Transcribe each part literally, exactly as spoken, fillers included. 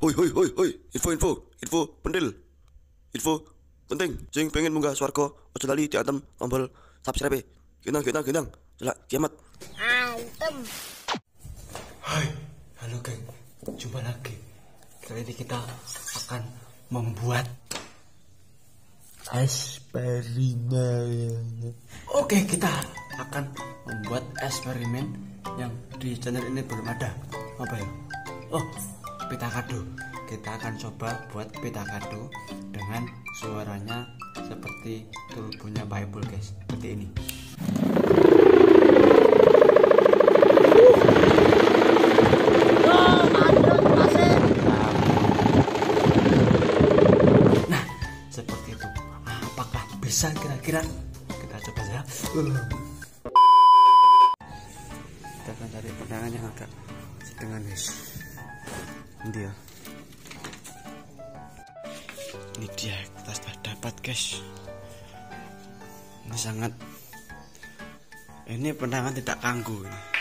Hoi hoi hoi hoi, info info, info pentil. Info penting, sing pengen munggah swarga, aja lali diantem tombol subscribe. Gendang gendang gendang, jelak kiamat. Antem. Hai, halo geng, jumpa lagi. Kali ini kita akan membuat eksperimen. Oke, kita akan membuat eksperimen yang di channel ini belum ada. Apa ya? Oh, pita kado. Kita akan coba buat pita kado dengan suaranya seperti turbonya Bible, guys. Seperti ini. Nah, seperti itu. Apakah bisa kira-kira? Kita coba ya. Kita akan cari pegangan yang agak setengah, guys. Ini dia. Ini dia, kita sudah dapat, guys. Ini sangat, ini penangan tidak ganggu,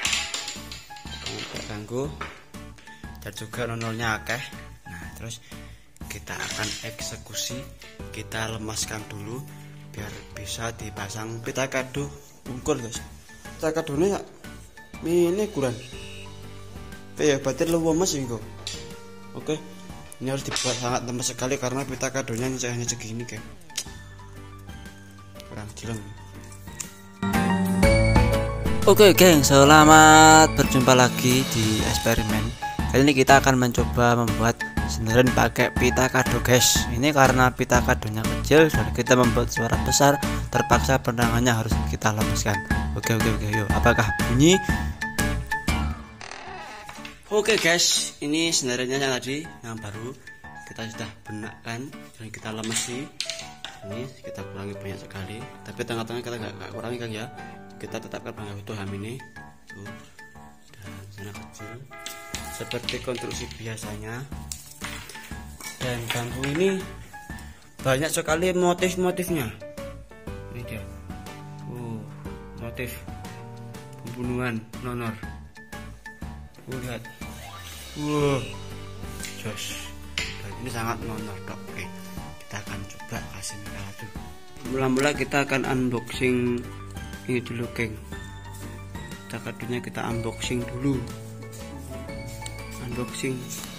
tidak ganggu, dan juga nonolnya akeh. Nah, terus kita akan eksekusi, kita lemaskan dulu biar bisa dipasang pita kado ungkul, guys. Pita kadonya ya ini kurang, ya berarti lu lemas ini kok. Oke, ini harus dibuat sangat lemas sekali karena pita kadonya hanya segini, kayak kurang jeleng. Oke geng, selamat berjumpa lagi di eksperimen. Kali ini kita akan mencoba membuat senderan pakai pita kado, guys. Ini karena pita kadonya kecil dan kita membuat suara besar, terpaksa penangannya harus kita lemaskan. Oke oke oke, yuk, apakah bunyi? Oke guys, ini senderannya yang tadi yang baru kita sudah benakkan dan kita lemasi. Ini kita kurangi banyak sekali, tapi tengah-tengah kita nggak kurangi kan ya. Kita tetapkan bangga utuh ham ini tuh, dan zona kecil seperti konstruksi biasanya. Dan bangku ini banyak sekali motif-motifnya. Ini dia, uh, motif pembunuhan nonor. Uh, lihat, uh, jos. Dan ini sangat nonor dok. Oke, kita akan coba kasih merah tuh. Mula-mula kita akan unboxing ini dulu, geng. Pita kadonya kita unboxing dulu. Unboxing.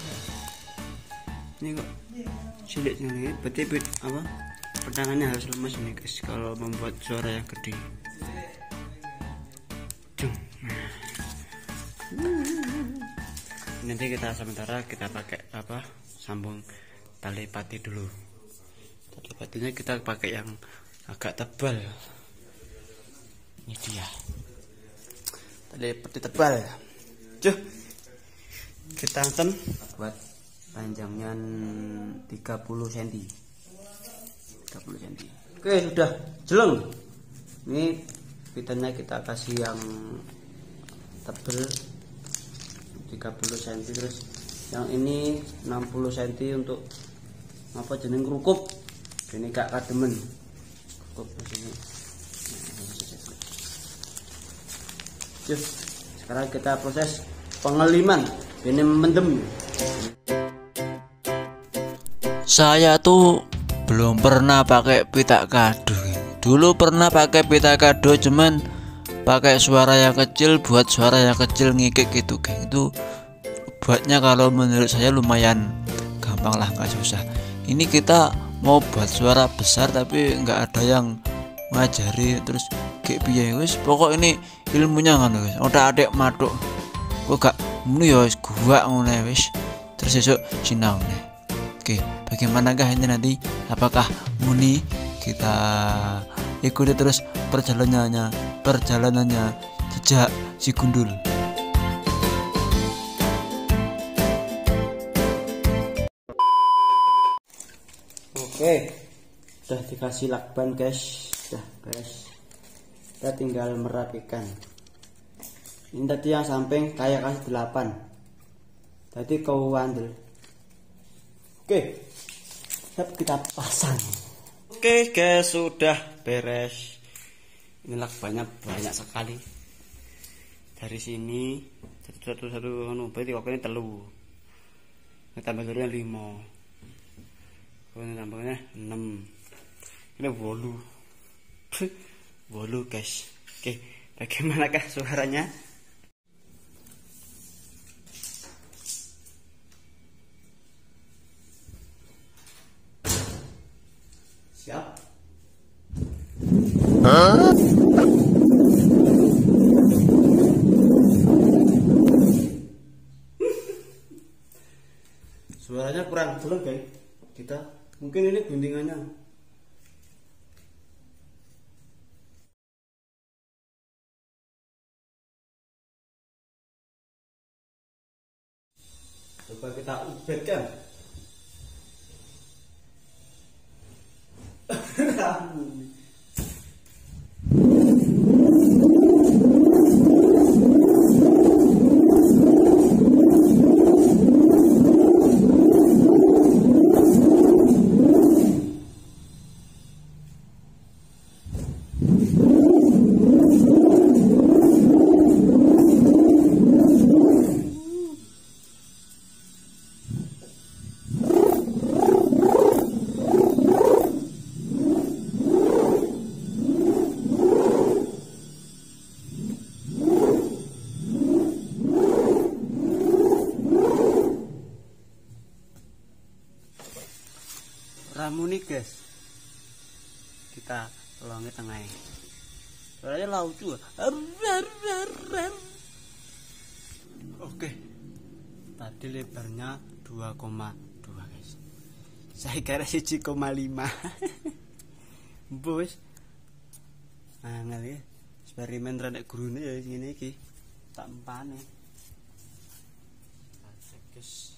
Ini kok cilik nih, berarti apa? Pertangannya harus lemas nih, guys, kalau membuat suara yang gede. Nanti kita sementara kita pakai apa? Sambung tali pati dulu. Tali patinya kita pakai yang agak tebal. Ini dia tali pati tebal. Cuh, kita antem buat panjangnya tiga puluh sentimeter. tiga puluh sentimeter. Oke, sudah jeleng. Ini pitanya kita kasih yang tebal tiga puluh sentimeter, terus yang ini enam puluh sentimeter untuk apa jeneng kerukuk. Ini gak kademen. Kerukuk di sini. Sekarang kita proses pengeliman. Ini mendem. Saya tuh belum pernah pakai pita kado. Dulu pernah pakai pita kado, cuman pakai suara yang kecil, buat suara yang kecil ngikik gitu, geng. Itu buatnya kalau menurut saya lumayan gampang lah, gak susah. Ini kita mau buat suara besar tapi nggak ada yang ngajari, terus kayak piye wis pokok ini ilmunya ngono guys. Udah adek matuk kok gak ngono ya wis gua ngono wis, terus esuk sinau nih. Oke, bagaimanakah ini nanti? Apakah muni? Kita ikuti terus perjalanannya perjalanannya jejak si gundul. Oke, sudah dikasih lakban, guys. Sudah beres. Kita tinggal merapikan. Ini tadi yang samping kayak kasih delapan. Tadi kau andel. Oke, siap kita pasang. Oke guys, sudah beres. Ini lakbannya banyak sekali. Dari sini satu satu satu anu berarti kok ini telu. tambah telurnya lima, kemudian tambahnya enam, ini bolu bolu guys. Oke, bagaimanakah suaranya? Siap. Hah? Suaranya kurang jelas guys. Kita mungkin ini guntingannya. Coba kita ubahkan. Ramu nih guys, kita longe tengah. Suaranya lucu. Oke, tadi lebarnya dua koma dua guys. Saya kira satu koma lima. Bos, nah ngali eksperimen rada gurune ya ini ki tak empane. Guys.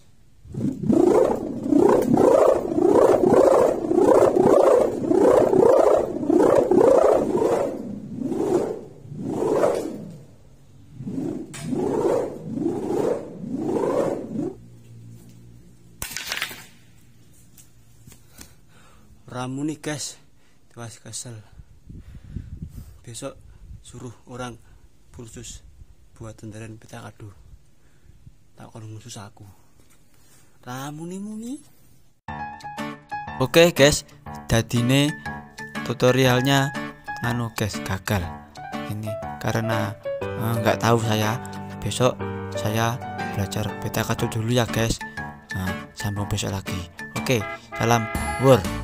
Ramu nih guys, tuas kesel. Besok suruh orang kursus buat tenderan pita kado. Tak kon khusus aku. Ramu nih muni. Oke guys, dadine tutorialnya anu guys gagal. Ini karena nggak eh, tahu saya. Besok saya belajar pita kado dulu ya guys. Nah, sambung besok lagi. Oke, salam war.